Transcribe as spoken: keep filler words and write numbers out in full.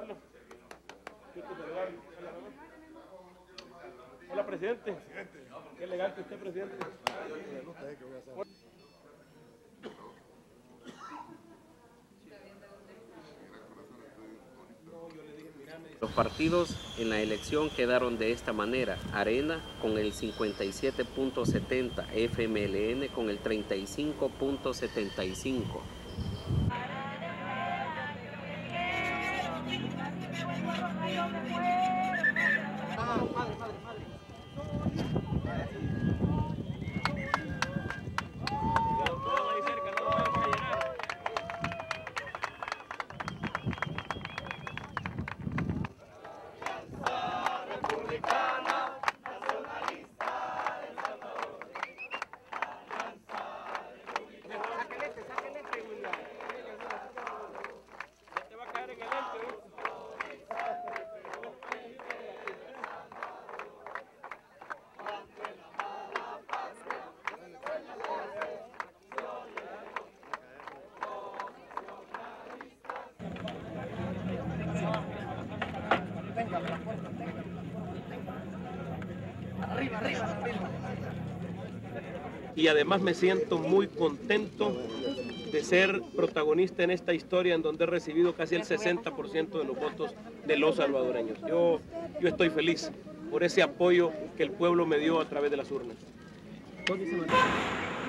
saludarlo. Gusto saludarlo. Hola, presidente. Qué elegante usted, presidente. Los partidos en la elección quedaron de esta manera: Arena con el cincuenta y siete punto setenta, F M L N con el treinta y cinco punto setenta y cinco. Arriba, arriba, arriba. Y además me siento muy contento de ser protagonista en esta historia en donde he recibido casi el sesenta por ciento de los votos de los salvadoreños. Yo, yo estoy feliz por ese apoyo que el pueblo me dio a través de las urnas.